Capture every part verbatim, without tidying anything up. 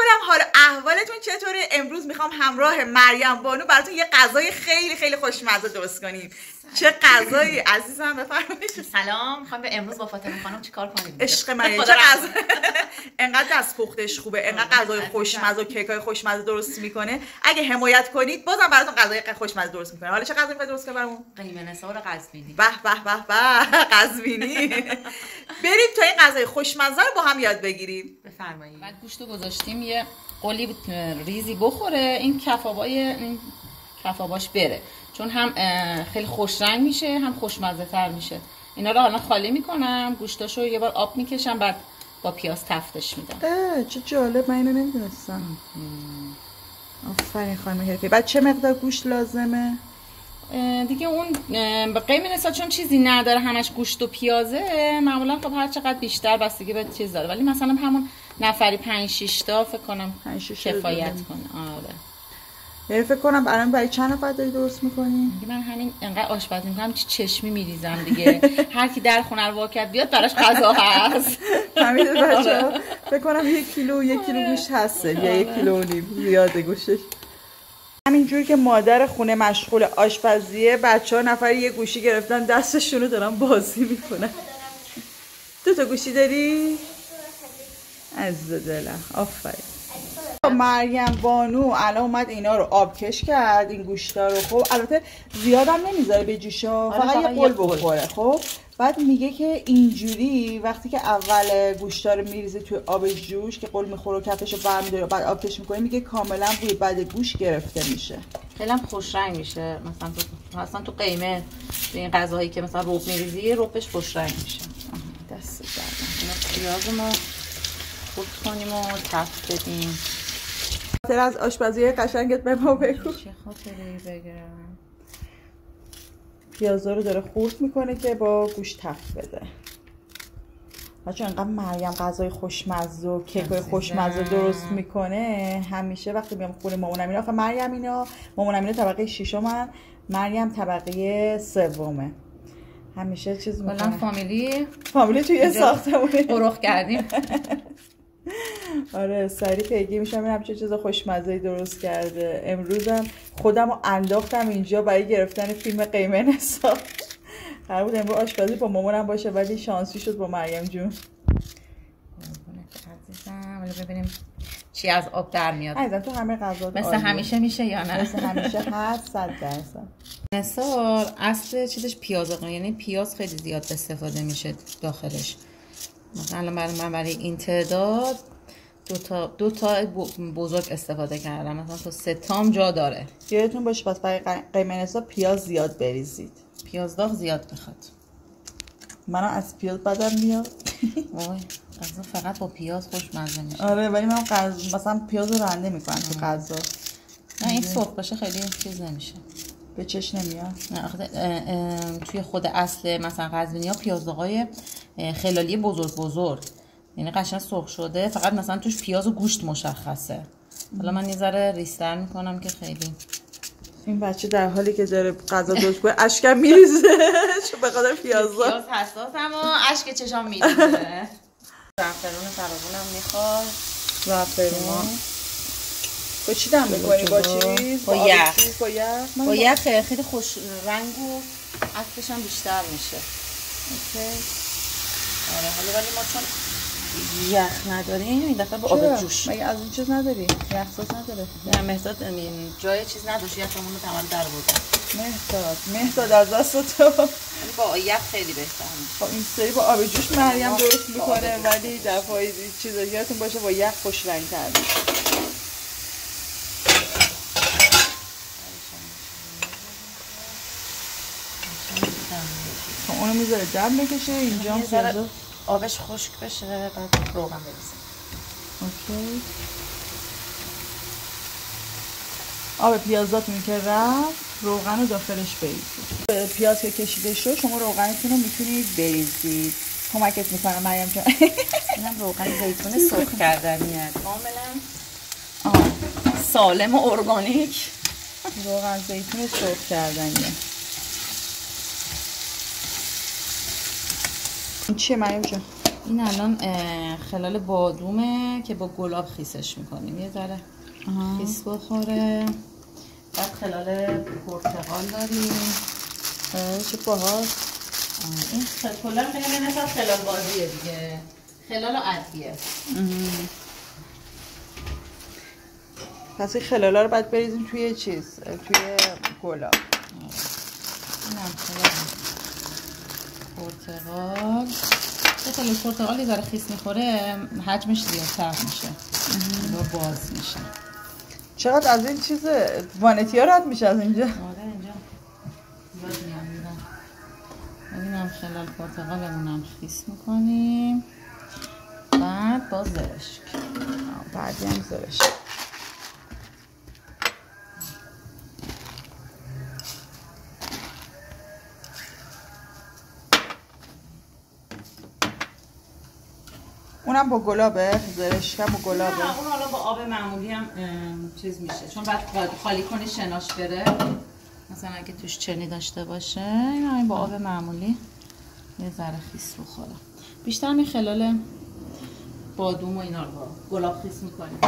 سلام، حالا احوالتون چطوره؟ امروز میخوام همراه مریم بانو براتون یه غذای خیلی خیلی خوشمزه درست کنیم. چه غذایی عزیزم؟ بفرمایید. سلام، میخوام به امروز با فاطمه خانم چیکار کنیم؟ عشق من چه غذا انقدر دست پختش خوبه، انقدر غذای خوشمزه و کیکای خوشمزه درست میکنه. اگه حمایت کنید بازم براتون غذای خوشمزه درست میکنه. حالا چه غذایی میخواید درست کنیم برامون؟ قیمه نثار قزوینی. به به به به قزوینی. بریم تا این غذای خوشمزه رو با هم یاد بگیریم. بفرمایید. بعد گوشتو گذاشتیم یه قلی ریزی بخوره، این کفابای این کفاباش بره، چون هم خیلی خوش رنگ میشه هم خوشمزه تر میشه. اینا رو حالا خالی میکنم، گوشتاشو یه بار آب میکشم، بعد با پیاز تفتش میدم. اه چه جالب، من اینو نمیدونستم. آفرین خانم حرفی. بعد چه مقدار گوشت لازمه؟ دیگه اون قیمه نثار چون چیزی نداره، همش گوشت و پیازه، معمولا خب هر چقدر بیشتر بستگی به چیز داره، ولی مثلا همون نفری پنج شش تا فکر کنم کفایت کنه. آره. یعنی فکر کنم برام برای چند نفر داری درست می‌کنی؟ من همین انقدر آشپزی می‌کنم چه چشمی میریزم دیگه. هر کی در خونه رو واکد بیاد براش غذا هست. همین بچه‌ها فکر کنم یک کیلو یک کیلو گوشت هسته یا یک کیلو و نیم زیاده گوشتش. همینجوری که مادر خونه مشغول آشپزیه، بچه‌ها نفر یه گوشی گرفتن دستشون رو دارن بازی میکنن. دو تا گوشی داری؟ عزیز دلم آفرین. مریم بانو الان اومد اینا رو آبکش کرد، این گوشتا رو. خب البته زیادم نمیذاره به جوشا، فقط یه قل بخوره. خب بعد میگه که اینجوری وقتی که اول گوشتا رو میریزه توی آب جوش که قل میخوره و کفش رو برمی‌داره بعد آبکش میکنه، میگه کاملا بوی بعد گوش گرفته میشه، خیلی هم خوش رنگ میشه. مثلا تو مثلا تو قیمه این غذاهایی که مثلا رب میریزی ربش خوش رنگ میشه. دست درد پیاز ما خورد کنیم و تفت بدیم. خاطر از آشپزی قشنگت به ما بگو. چه خاطری بگم؟ پیازا رو داره خورد میکنه که با گوشت تفت بده. بچه انقدر مریم غذای خوشمزه و کیکای خوشمزه درست میکنه. همیشه وقتی میام خونه مامان امینا، آخه مریم اینا مامان امینا طبقه ششمن، مریم طبقه سومه. همیشه چیز میکنه. کلا فامیلی فامیلی توی ساختمون قرخ کردیم. آره سری پیگی میشم ببینم چه چیز خوشمزه‌ای درست کرده. امروزم خودم رو انداختم اینجا برای گرفتن فیلم قیمه نثار. قرار بود امروز آشپزی با مامانم باشه ولی شانسی شد با مریم جون. عزیزم ولی ببینیم چی از آب در میاد. عزیزم تو همه غذا مثل همیشه میشه یا نه؟ مثل همیشه هست صد درصد. نثار اصل چیزش پیاز، یعنی پیاز خیلی زیاد استفاده میشه داخلش. مثلا برای من برای این تعداد دو تا دو تا بزرگ استفاده کردم، مثلا تو سه تام جا داره. یادتون باشه پس برای قیمه نثار پیاز زیاد بریزید. پیاز داغ زیاد میخواد. منم از پیاز بدم میاد. وای غذا فقط با پیاز خوشمزه میشه. آره ولی من غذا مثلا پیاز رو رنده میکنم تو غذا. نه این سرخ باشه خیلی چیز نمیشه، به چش نمیاد. نه آخه توی خود اصل مثلا قزوینی‌ها پیاز داغای خلالی بزرگ بزرگ، یعنی قشنگ سرخ شده، فقط مثلا توش پیاز و گوشت مشخصه. حالا من یه ذره ریستر میکنم که خیلی. این بچه در حالی که داره غذا درست کنه اشکم میریزه چون به خاطر پیازا. پیاز حساسم و اشک چشام میریزه. زعفرون فراوونم میخواد. زعفرون با چی دم میکنی؟ با چیز؟ با یخ. با یخ. با یخ خیلی خوش رنگ و عطرش هم بیشتر میشه. اوکی. آره حالا ولی ما چون یخ نداریم این دفعه با آب جوش. مگه از این چیز نداری؟ یخ ساز نداره؟ نه مهداد جای چیز نداشت، یخمون رو تمام در بردم. مهداد مهداد از دست تو. ولی با یخ خیلی بهتره. با این سری با آب جوش مریم درست میکنه ولی دفعه چیزا یادتون باشه با یخ خوش رنگ تر میشه. اونو میذاره دم بکشه اینجا هم پیازا آبش خشک بشه بعد روغن بریزیم. اوکی. آب پیازاتون که رفت روغن رو داخلش بریزید. پیاز که کشیده شد شما روغنتون رو میتونید بریزید. کمکت میکنم مریم جان. اینم روغن زیتون سرخ کردنیه کاملا آه. سالم و ارگانیک. روغن زیتون سرخ کردنیه. این چیه مریم جان؟ این الان خلال بادومه که با گلاب خیسش میکنیم، یه ذره خیس بخوره. بعد خلال پرتقال داریم. چه باحال. این کلا خیلی مثلا خلال بازیه دیگه، خلال و ادویه. پس این خلالا رو باید بریزیم توی چیز، توی گلاب. اینم خلال پرتقال. خیلی پرتقالی داره خیس میخوره حجمش زیادتر میشه و باز میشه. چقدر از این چیز وانتی ها رد میشه از اینجا؟ آره اینجا زیاد میام میرم. ببینم خلال پرتقالمونم خیس میکنیم. بعد باز زرشک. بعدی هم زرشک. اونم با گلابه؟ زرشک هم با گلابه؟ نه اون حالا با آب معمولی هم چیز میشه، چون بعد خالی کنی شناش بره، مثلا اگه توش چنی داشته باشه. این با آب معمولی یه ذره خیس بخوره. بیشتر می خلال بادوم و اینا رو با گلاب خیس میکنیم.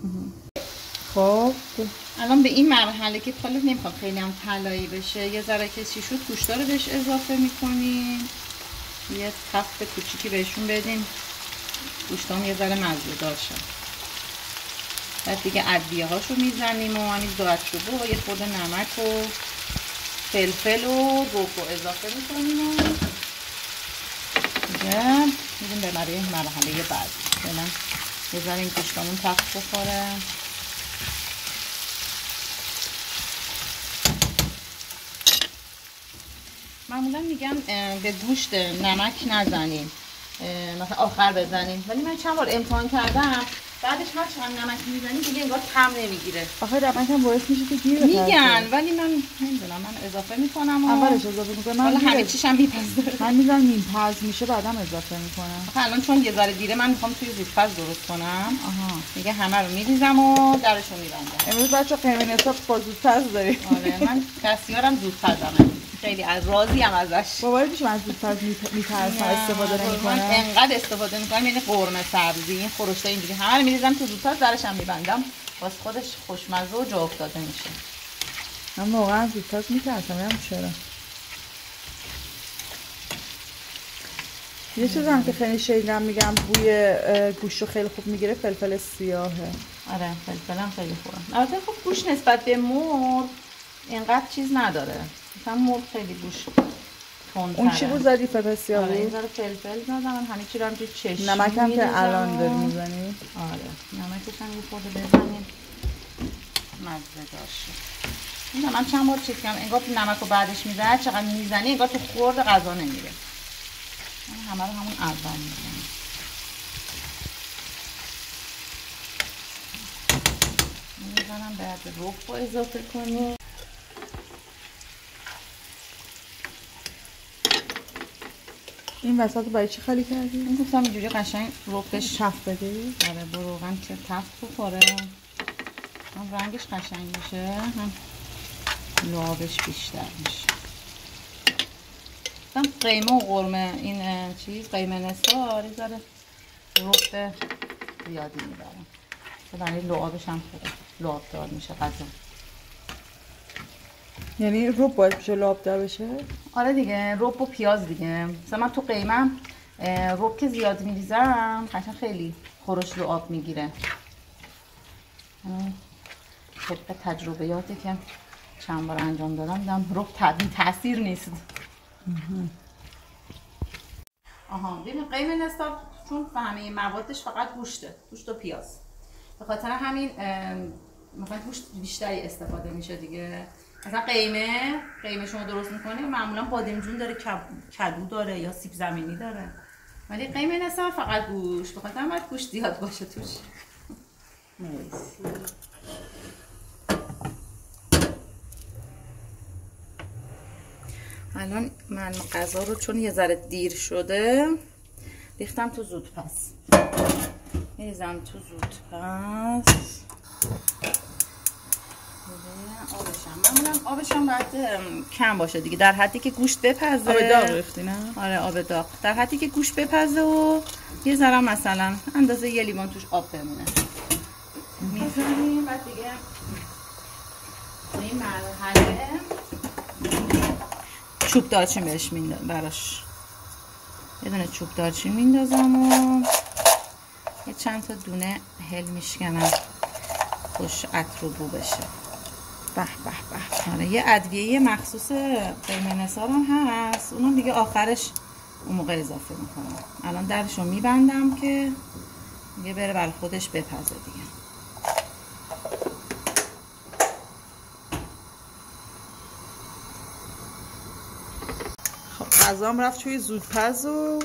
خب الان به این مرحله که حالا نمیخوام خیلی هم طلایی بشه، یه ذره که چی شد گوشتا رو بهش اضافه میکنیم، یه تفت کوچیکی بهشون بدیم، گوشتام یه ذره مزه دار شد. بعد دیگه ادویه هاشو میزنیم و همین دارچوبه و یه خورده نمک و فلفل و روکو اضافه میکنیم و دیگه میدیم به برای مرحله بعد. فعلا یه ذره این گوشتامون تفت بخوره. معمولا میگم به گوشت نمک نزنیم، مثلا آخر بزنیم، ولی من چند بار امتحان کردم بعدش هر چقدر نمک میزنیم دیگه انگار طعم نمیگیره. آخه نمک هم باعث میشه که گیر بپزه. میگن ولی من نمیدونم، من اضافه میکنم و اولش اضافه میکنم. حالا همه چیش هم میپزه. من میذارم نیم پز میشه بعدم اضافه میکنم. آخه الان چون یه ذره دیره من میخوام توی زودپز درست کنم. آها دیگه همه رو میریزم و درشو میبندم. امروز بچا قیمه حساب با زودپز داریم. آره من دستیارم زودپزمه، خیلی از راضی ام ازش. باوری میشه من زودپز میترسم استفاده نمیکنم. من انقدر استفاده میکنم، یعنی قرمه سبزی این خورشته اینجوری همه رو میریزم تو زودپز، درش هم میبندم، واسه خودش خوشمزه و جا افتاده میشه. من واقعا زودپز میترسم، نمیدونم چرا. یه چیزی هم که خیلی شیدم میگم بوی گوشت رو خیلی خوب میگیره فلفل سیاهه. آره فلفل هم خیلی خوبه. البته خب گوشت نسبت به مرغ اینقدر چیز نداره، مثلا مرغ خیلی گوشت تندتره. اون چی بود زدی فلفل سیاه بود؟ آره این ذره فلفل زدم، همه چی رو هم توی چشم. نمک هم که الان داری میزنی؟ آره نمکش هم یه خورده بزنیم مزه داشته. این من چند بار چیز کردم انگار تو نمک رو بعدش میزنه، چقدر میزنی انگار تو خورد غذا نمیره. من همه رو همون اول میزنم. میزنم بعد روب رو اضافه کنیم. این وسط رو برای چی خالی کردی؟ این گفتم اینجوری قشنگ روبش تفت بده. آره با روغن که تفت بخوره، هم رنگش قشنگ میشه هم لعابش بیشتر میشه. هم قیمه و قرمه این چیز قیمه نثار یه ذره روب زیادی میبرم، برای لعابش هم خوبه، لعاب دار میشه غذا. یعنی روب باید بشه لعاب دار بشه؟ آره دیگه، روب و پیاز دیگه. مثلا من تو قیمه روب که زیاد میریزم قشنگ خیلی خورش لعاب میگیره. طبق تجربیاتی که چند بار انجام دادم دیدم روب بی تاثیر نیست. آها ببین قیمه نثار چون همه موادش فقط گوشته، گوشت و پیاز، به خاطر همین مثلا گوشت بیشتری استفاده میشه دیگه. مثلا قیمه قیمه شما درست میکنه معمولا بادمجون داره، کدو داره یا سیب زمینی داره، ولی قیمه نثار فقط گوشت، به خاطر همین گوشت زیاد باشه توش. مرسی. الان من غذا رو چون یه ذره دیر شده ریختم تو زودپز، میریزم تو زودپز. آبش هم معمولا آب آبش هم باید کم باشه دیگه، در حدی که گوشت بپزه. آب داغ ریختی نه؟ آره آب داغ، در حدی که گوشت بپزه و یه ذره مثلا اندازه یه لیوان توش آب بمونه میذاریم. بعد دیگه این مرحله چوب دارچین بهش میندازم، براش یه دونه چوب دارچین میندازم و یه چند تا دونه هل میشکنم خوش عطر و بو بشه. به به به. آره یه ادویه مخصوص قیمه نثار هم هست، اونم دیگه آخرش اون موقع اضافه میکنم. الان درشو میبندم که دیگه بره برای خودش بپزه دیگه. خب غذام رفت توی زودپز و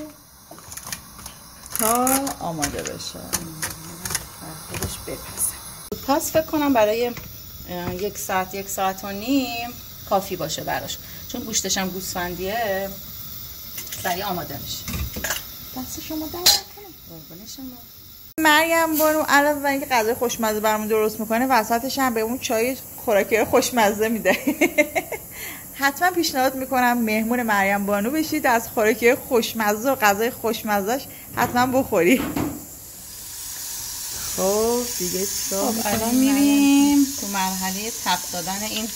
تا آماده بشه خودش بپزه. زودپز فکر کنم برای یک ساعت یک ساعت و نیم کافی باشه براش، چون گوشتش هم گوسفندیه سریع آماده میشه. دست شما در نکنه. قربون شما. مریم بانو علاوه بر اینکه غذای خوشمزه برامون درست میکنه، وسطش هم بهمون چای خوراکی خوشمزه میده. حتما پیشنهاد میکنم مهمون مریم بانو بشید، از خوراکی خوشمزه و غذای خوشمزهش حتما بخوری. خب دیگه چا خب الان میریم تو مرحله تفت دادن این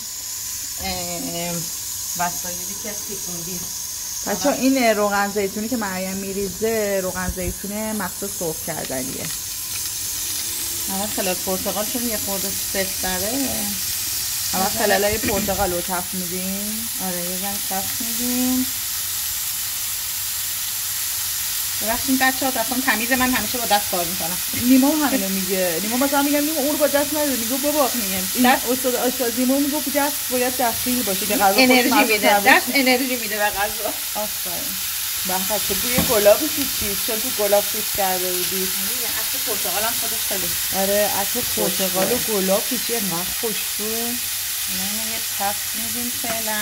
وسایلی که سیکوندیم. بچه‌ها این روغن زیتونی که مریم میریزه روغن زیتون مخصوص سرخ کردنیه. اول خلال پرتقال چون یه خورده سفت‌تره، اول خلالای پرتقال رو تفت میدیم. آره یه ذره تفت میدیم. ببخشید بچه‌ها اصلا تمیز من همیشه با دست کار میکنم. نیما همینو میگه. نیما مثلا میگم نیما اون رو با دست نده، میگه بابا میگم دست استاد آشپزی ما میگه که دست باید دخیل باشه که غذا انرژی میده، دست انرژی میده به غذا. آفرین. بخاطر تو بوی گلاب چی چون تو گلاب پوست کرده بودی. میگه عطر پرتقال هم خودش خیلی. آره عطر پرتقال و گلاب چی انقدر خوشبوه. نه یه تفت میدیم فعلا.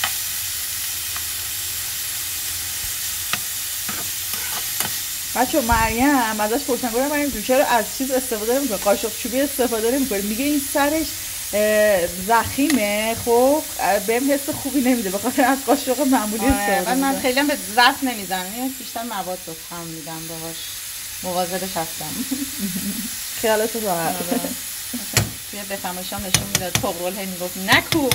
بچه مریم ازش پرسیدم گفتم مریم جون چرا از چیز استفاده نمی‌کنی، قاشق چوبی استفاده نمی‌کنی؟ میگه این سرش زخیمه، خب بهم حس خوبی نمیده بخاطر از قاشق معمولی استفاده کنم. من خیلی هم به ظرف نمیزنم، بیشتر مواد رو هم میدم باهاش، مواظبش هستم. خیالت راحت. توی بفهمشام نشون میداد طغرل هی میگفت نکوب.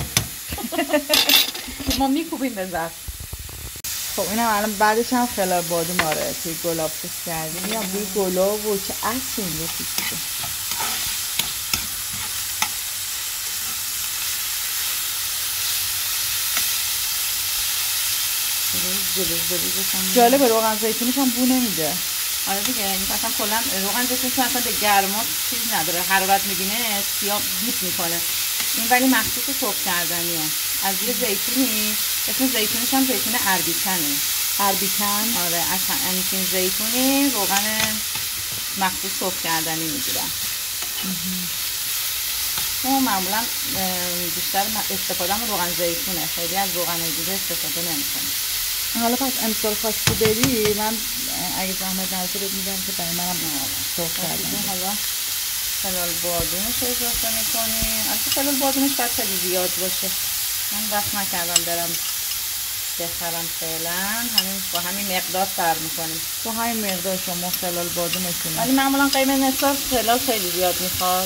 ما میکوبیم به ظرف. خب اینم الان بعدش هم خلال بادوم آره توی گلاب پوست کردیم. میام روی گلاب و چه عطر اینجا پیچیده. جالبه روغن زیتونش هم بو نمیده. آره دیگه این اصلا کلا روغن زیتونش اصلا به گرما چیز نداره، حرارت میبینه سیاه بیت میکنه. این ولی مخصوص سرخ کردنیه. از یه زیتونی اسم زیتونش هم زیتون اربیکنه. اربیکن؟ آره اصلا این زیتونی روغن مخصوص سرخ کردنی میگیرن. ما معمولا بیشتر استفاده هم روغن زیتونه، خیلی از روغن دیگه استفاده نمیکنیم. حالا پس امسال خواستی بری من اگه زحمت نباشه بهت میگم که برای منم سرخ کردن. حالا خلال بادومش اضافه میکنیم. البته خلال بادومش باید خیلی زیاد باشه، من وقت نکردم برم بخرم فعلا، همین با همین مقدار سر میکنیم. با همین مقدار شما خلال بادومشونه. ولی معمولا قیمه نثار خلال خیلی زیاد میخواد.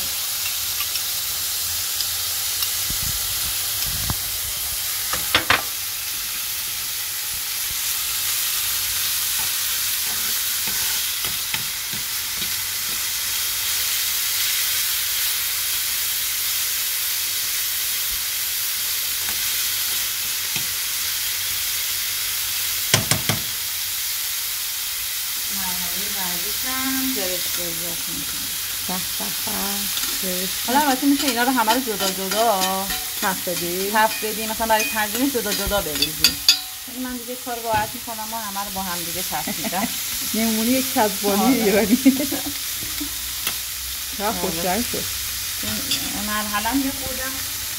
حالا البته میشه اینا رو همه رو جدا جدا تفت بدی تفت بدی، مثلا برای تنظیمش جدا جدا بریزی. من دیگه کار راحت میکنم و همه رو با هم دیگه تفت میدم. نمونی یک کزبانی ایرانی. چرا خوشرنگ شد. این مرحله هم یه خوردم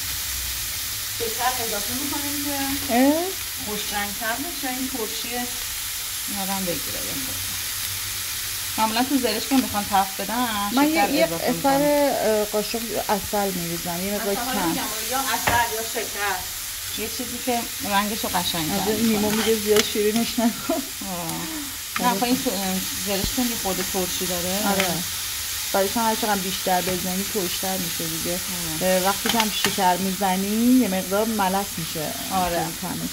بهتر اضافه میکنیم که خوشرنگ‌تر بشه. این ترشی نادم بگیره. معمولا تو زرش که میخوان تفت بدن من یه یه سر قاشق عسل میریزم، یه مقدار کم، یا عسل یا شکر، یه چیزی که رنگش رو قشنگ کنه. نیمو میگه زیاد شیرینش نکن. نه خب این زرش که خود ترشی داره. آره. بعدش هم هر چقدر بیشتر بزنی ترشتر میشه دیگه. وقتی که هم شکر میزنی یه مقدار ملس میشه. آره. تمش.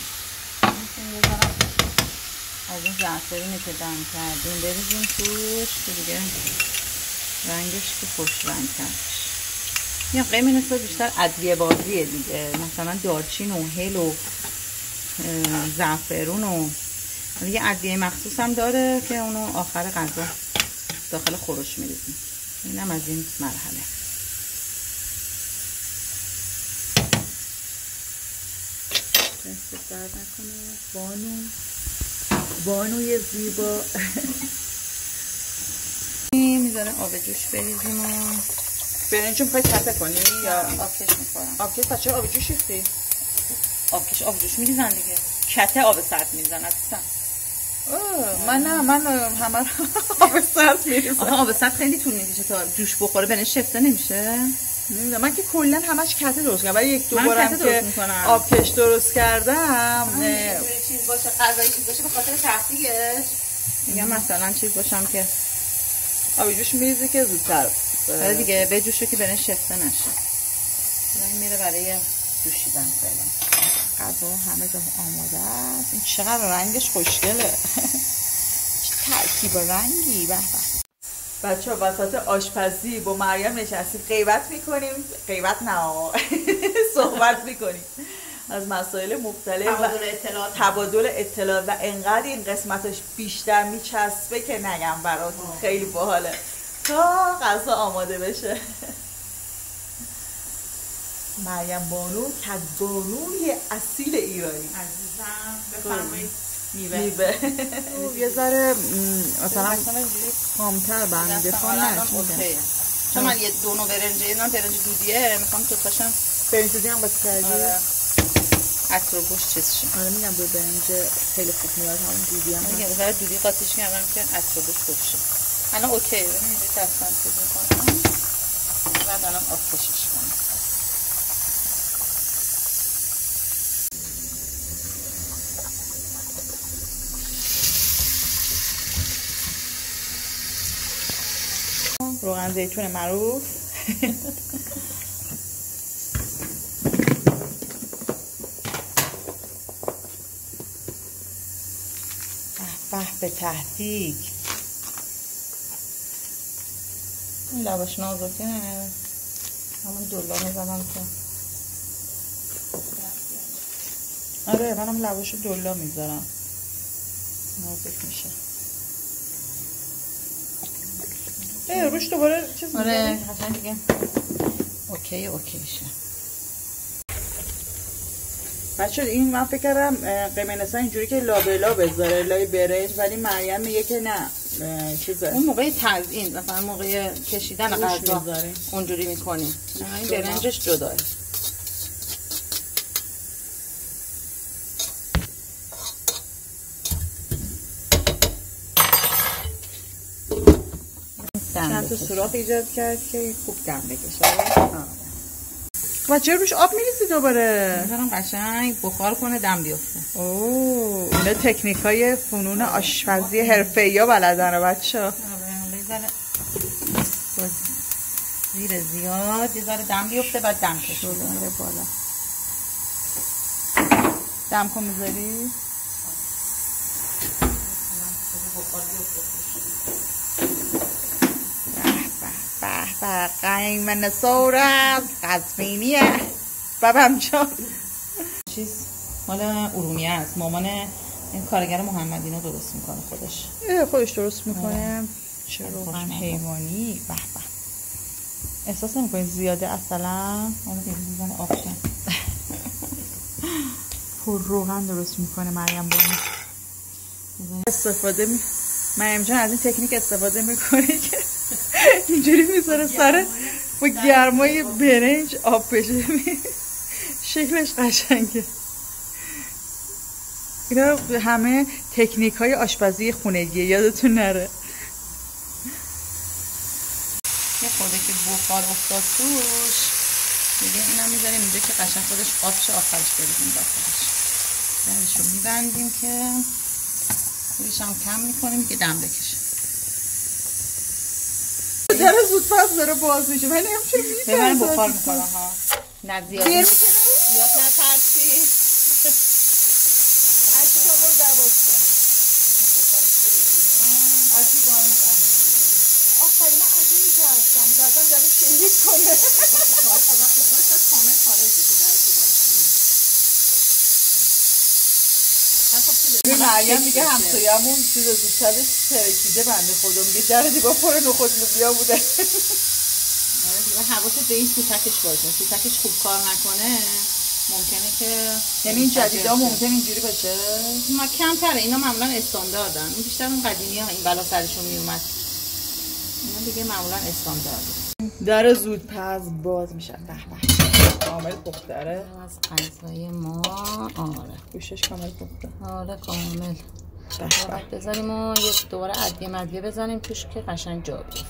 از این زعفرونی که دم کردیم بریزیم توش که دیگه رنگش که خوش رنگ کردش. یا قیمه نسبت بیشتر ادویه بازیه دیگه، مثلا دارچین و هل و زعفرون و یه ادویه مخصوص هم داره که اونو آخر غذا داخل خورش میریزیم. اینم از این مرحله. دست درد نکنه بانو بانوی زیبا. میذاره آب جوش بریزیم و برنج رو میخوای تپه کنی یا آبکش میخورم؟ آبکش. بچه آب جوش ریختی؟ آبکش آب جوش میریزن دیگه، کته آب سرد میریزن عزیزم. من نه، من همه آب سرد میریزم. آها آب سرد خیلی طول میکشه تا جوش بخوره، برنج شفته نمیشه. نمیدونم، من که کلا همش کته درست کردم، ولی یک دو بارم که آبکش درست کردم چیز باشه غذایی چیز باشه به خاطر تفریحش میگم مثلا چیز باشم که آب جوش میریزی که زودتر آره دیگه به جوشه که برنج شفته نشه. این میره برای جوشیدن فعلا. غذا همه جا آماده است. این چقدر رنگش خوشگله. چه ترکیب رنگی. به به. بچه‌ها وسط آشپزی با مریم نشستیم غیبت میکنیم، غیبت نه صحبت میکنیم از مسائل مختلف و تبادل اطلاعات تبادل اطلاعات و انقدر این قسمتش بیشتر میچسبه که نگم براتون. خیلی باحاله تا غذا آماده بشه. مریم بانو کدبانوی اصیل ایرانی. عزیزم بفرمایید. میوه میوه یه ذره مثلا خامتر بنده خام نشه، چون من یه دونو برنج اینا برنج دودیه میخوام تو تاشم برنج دودی هم قاطی کردی. آره عطر و گوشت چیز شه. آره میگم به برنج خیلی خوب میاد همون دودی هم. میگم بذار دودی قاطیش کردم که عطر و گوشت خوب شه. الان اوکی ببینید دستم چیز میکنم بعد الان آبکشش کنم. روغن زیتون معروف. به به تهدیگ. این لباش نازکه نه همون دلا میزنم که آره منم لباشو دلا میذارم نازک میشه. اه روش دوباره چیز آره حتما دیگه اوکی اوکی شه. بچه این من فکر کردم قیمنسا اینجوری که لابلا بذاره لای برنج، ولی مریم میگه که نه چیزه اون موقع تزیین مثلا موقع کشیدن غذا اونجوری میکنیم. این برنجش جداه. چند تا سوراخ ایجاد کرد که خوب دم بکشه. و چرا روش آب میریزی دوباره؟ میذارم قشنگ بخار کنه دم بیفته. اوه اینا تکنیک های فنون آشپزی حرفه‌ای ها بلدن بچه‌ها. بذاره زیر زیاد یه ذره دم بیفته بعد دم کشه میره بالا. دم کن میذاری؟ به قیمن سورز قزوینیه بابام جان. چیز مال ارومیه است، مامان این کارگر محمدینو درست میکنه خودش. خودش درست میکنه. چه روغن حیوانی. به به. احساس نمیکنی زیاده اصلا؟ اونو بریزیم آبشن. پر روغن درست میکنه مریم بانو. استفاده می مریم جان از این تکنیک استفاده میکنه که اینجوری میذاره سر با گرمای برنج آب بشه. شکلش قشنگه. اینا همه تکنیک های آشپزی خونگیه، یادتون نره. بخار افتاد توش دیگه اینم میذاریم اینجا که قشنگ خودش آب شه، آخرش بریزیم داخلش. درش رو میبندیم که رویش هم کم میکنیم که دم بکشه. در زود پس داره باز میشه ولی هم چرا میشه ببرم بخار میکنه ها. نه زیاد زیاد نترسی. عشق تو برو در باز کن. عشق بانو بانو. آفرین من از این میترسم. میترسم داره شلیک کنه. از وقتی خودش از کامل خارج بشه در تو باز کنی. مریم میگه همسایه‌مون چیز زودترش ترکیده بنده خدا، میگه در دیوار پر نخود لوبیا بوده. آره دیگه حواست به این سوتکش باشه. سوتکش خوب کار نکنه ممکنه که یعنی این جدیدا ممکنه اینجوری باشه. ما کمتره اینا معمولا استانداردن. این بیشتر اون قدیمی ها این بلا سرشون میومد. اینا دیگه معمولا استاندارد. در زود پز باز میشن. به به کامل پختره از غذای ما. آره گوشش کامل پخته. آره کامل. بعد بذاریم و یه دوباره ادویه مدویه بزنیم توش که قشنگ جا بیفته.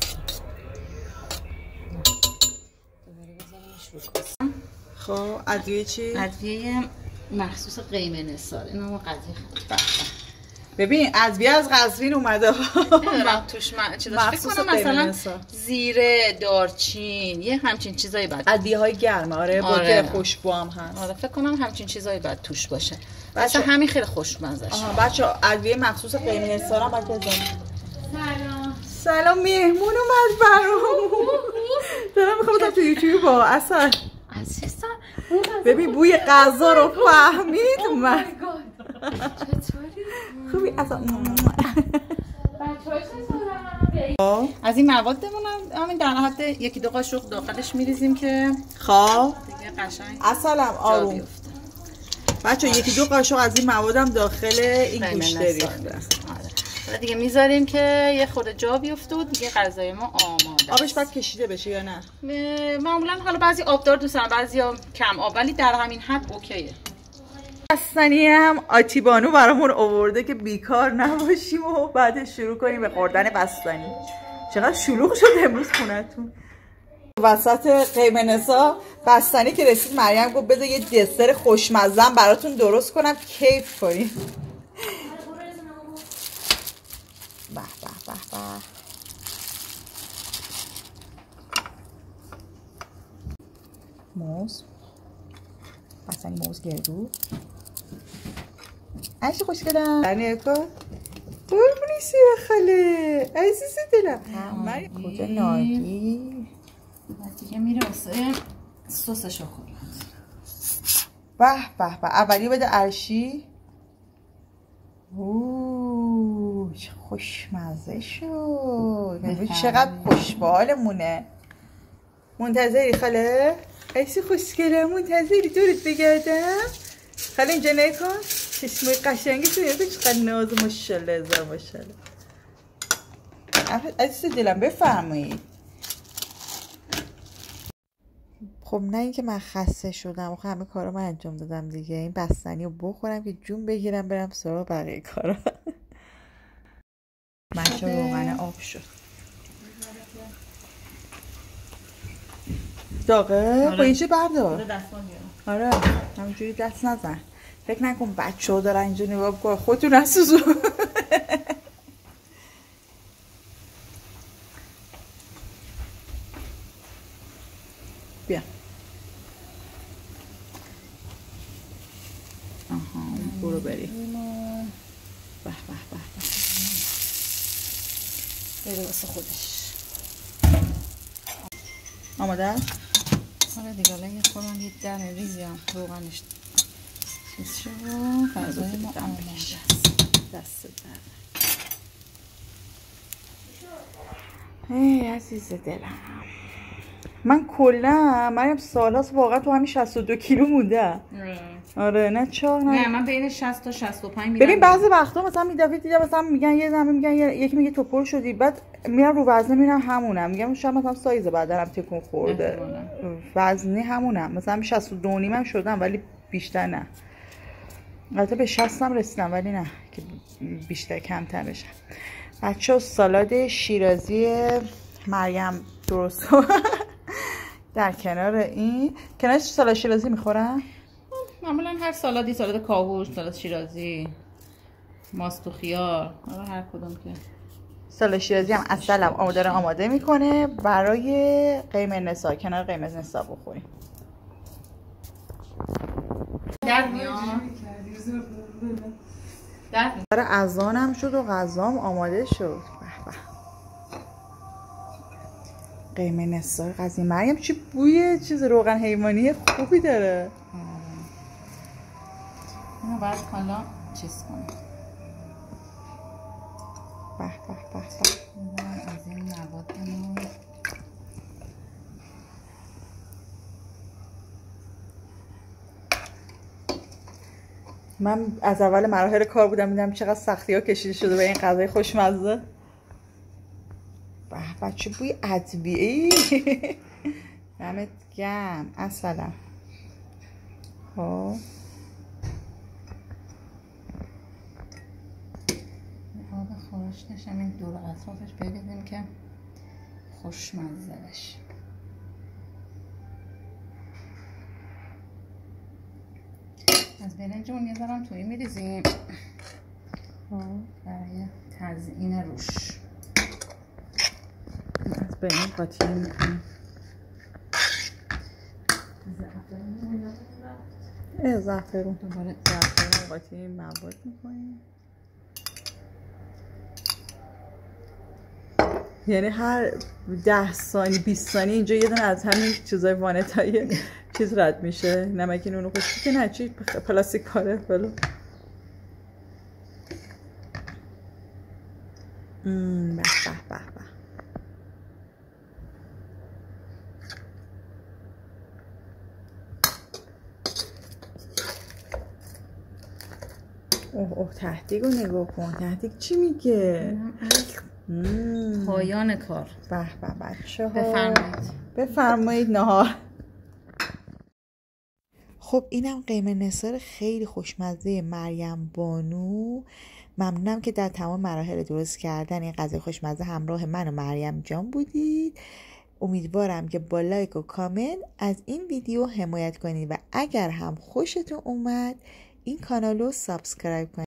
دوباره بذاریمش رو کاسه. خب ادویه چی؟ ادویه مخصوص قیمه نثار. اینو قضیه خط. ببین ادویه از قزوین اومده ها. توش من چی داشت فکر کنم مثلا زیره، دارچین، یه همچین چیزایی بعد ادویه های گرمه. آره آره. با خوشبو هم هست. آره فکر کنم همچین چیزایی بعد توش باشه. مثلا همین خیلی خوشمزه شه. آها بچه‌ها ادویه مخصوص قیمه نثار هم بعد بزنید. سلام. سلام مهمون اومد برام. دارم میخوام تو یوتیوب با اصلا عزیزم ببین بوی غذا رو فهمید اومد. چطوری؟ خوبی اصلا بچه‌ها چطورن؟ از این موادمون همین در حد یکی دو قاشق داخلش میریزیم که خب دیگه قشنگ اصلا آروم بچه‌ها یکی دو قاشق از این موادم داخل این گوشت ریخته. آره دیگه میذاریم که یه خورده جا بیفته و دیگه غذای ما آماده. آبش باید کشیده بشه یا نه؟ معمولا حالا بعضی آبدار دوست دارن بعضیا کم آب ولی در همین حد اوکیه. بستنی هم آتی بانو برامون آورده که بیکار نباشیم و بعدش شروع کنیم به خوردن بستنی. چقدر شلوغ شد امروز خونتون. وسط قیمه نثار بستنی که رسید مریم گفت بذار یه دسر خوشمزه براتون درست کنم کیف کنیم. به به به به موز بستنی موز گردو عشق خوشگلم برنه کن قربونی سیاه خاله عزیز دلم. کجا ناگی دیگه میره واسه سس شکلات. به به به اولی بده عرشی. اوه چه خوشمزه شد. ببین چقدر خوشبالمونه. منتظری خاله؟ ایسی خوشگله منتظری دورت بگردم؟ خاله اینجا نکن چشمای قشنگی تو یاده چقدر ناز ماشالله هزار ماشالله. عزیز دلم بفرمایید. خب نه اینکه من خسته شدم و همه کارا من انجام دادم دیگه. این بستنی رو بخورم که جون بگیرم برم سراغ بقیه کارا. منچه روغن آب شد داغه؟ با اینجا بردار. آره همینجوری دست نزن. فکر نکن بچه ها دارن اینجا نگاه بکنن خودتون نسوزون. بیا. آها برو بری. به به به به. بره واسه خودش. آماده؟ آره دیگه الان یه خورم یه دم ریزی هم روغنش چیز شد و غذای ما آماده است. دست در ای عزیز دلم. من کلا مریم سالهاست واقعا تو همین شصت و دو کیلو مونده. آره نه چهار نه نه من بین شصت تا شصت و پنج میرم. ببین بعضی وقتا مثلا میدوید دیدم مثلا میگن یه زمین میگن یکی میگه تو پر شدی بعد میرم رو وزنه میرم همونم میگم شاید مثلا سایز بدنم تکون خورده وزنی همونم مثلا شصت و دو نیمم شدم ولی بیشتر نه. البته به شصت هم رسیدم ولی نه که بیشتر کمتر بشم. بچه‌ها سالاد شیرازی مریم درست در کنار این کنارش سالاد شیرازی میخورن؟ معمولا هر سالادی، سالاد کاهوش، سالاد شیرازی، ماست و خیار، هر کدوم که. سالاد شیرازی هم اصلا آماده آماده میکنه برای قیمه نسا، کنار قیمه نسا بخوریم. در میاد. در برای اذانم شد و غذام آماده شد. به به. قیمه نسا قضیه مریم چی بوی چیز روغن حیوانی خوبی داره. اینو باید حالا چیز کنم. به به به به. از این موادمون من از اول مراحل کار بودم میدم چقدر سختی ها کشیده شده به این غذای خوشمزه. به بچه بوی ادویه‌ای. دمت گرم اصلا. خب آب خورشتش هم این دور اطرافش بریزیم که خوشمزه بشه. از برنج اون یه ذرم توی میریزیم برای تزیین روش. از برنج قاطی میکنیم. اه زعفرون دوباره زعفرون قاطی مواد میکنیم. یعنی هر ده ثانیه بیست ثانیه اینجا یه دونه از همین چیزای وانتای چیز رد میشه. نمک نون خشکی که نه چی پلاستیک کاره بلو. ام به به به به. اوه اوه تهدیگ رو نگاه کن. تهدیگ چی میگه؟ پایان کار. به به بچه ها بفرمایید بفرمایید نهار. خب اینم قیمه نثار خیلی خوشمزه مریم بانو. ممنونم که در تمام مراحل درست کردن این غذای خوشمزه همراه من و مریم جان بودید. امیدوارم که با لایک و کامنت از این ویدیو حمایت کنید و اگر هم خوشتون اومد این کانال رو سابسکرایب کنید.